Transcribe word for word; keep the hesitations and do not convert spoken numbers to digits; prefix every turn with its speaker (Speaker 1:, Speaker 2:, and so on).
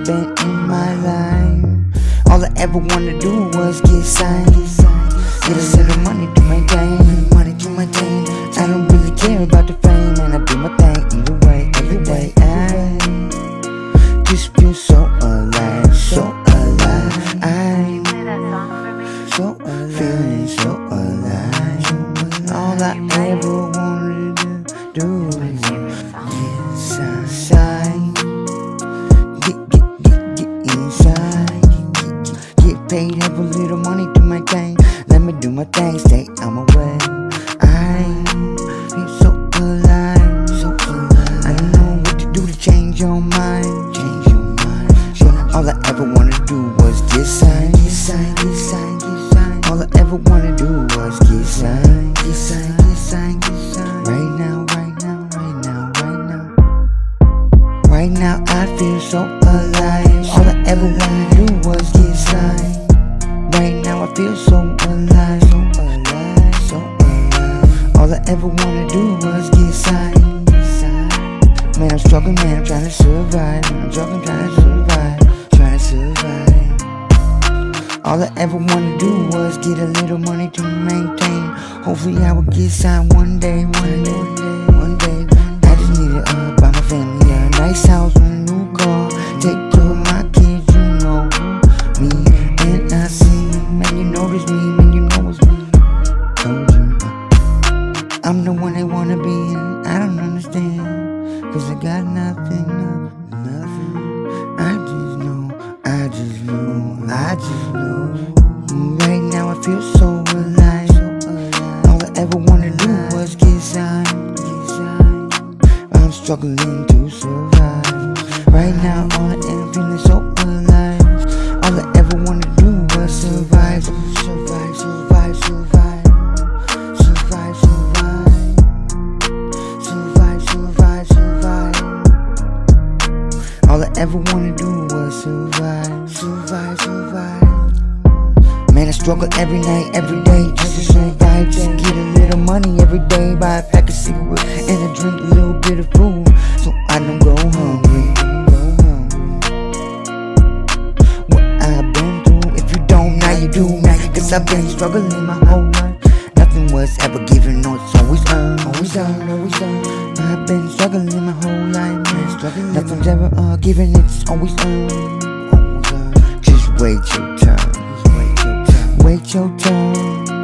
Speaker 1: been in my life. All I ever wanna do was get signed, get a little money to maintain, money to maintain. I don't really care about the fame, and I do my thing either way, every way. I just feel so alive, so alive. I so alive, feeling so alive. All I ever wanted to do is get inside, get get get get inside, get, get paid, have a little money to maintain. Let me do my thing, stay on my way. I feel so alive, so alive. I don't know what to do to change your mind, change your mind. But all I ever wanted to do was get signed, get signed, get signed, get signed. All I ever wanted to do was get signed, get signed, get signed, get signed. Right now, right now, right now, right now. Right now I feel so alive. All I ever wanted to do was get signed. Right now I feel so alive, so alive, so alive. All I ever wanna do was get signed, get signed. Man, I'm struggling, man, I'm trying to survive. I'm struggling, trying to survive, trying to survive. All I ever wanna do was get a little money to maintain. Hopefully I will get signed one day, one day, one day. I just need to uh, buy my family a nice house with a new car, take care of my kids, you know me. And I see, man, you notice me, man, you know it's me. Told you, uh, I'm the one they wanna be, and I don't understand, cause I got nothing, nothing, nothing. I just know, I just know, I just know. Right now I feel so alive, so alive. All I ever wanna do was get signed, get signed. I'm struggling to survive. Right now all I am feeling so alive. All I ever wanna do was survive, survive, survive, survive, survive, survive, survive, survive, survive. All I ever wanna do was survive, survive, survive. Man, I struggle every night, every day, just to survive, just to get a little money every day. Buy a pack of cigarettes and I drink a little bit of food, so I don't go hungry. You do, man, cause I've been struggling my whole life. Nothing was ever given, no, it's always earned, always earned, always earned. I've been struggling my whole life, man, struggling. Nothing's ever uh, given, it's always earned, always earned. Just wait your turn, just wait your turn, wait your turn.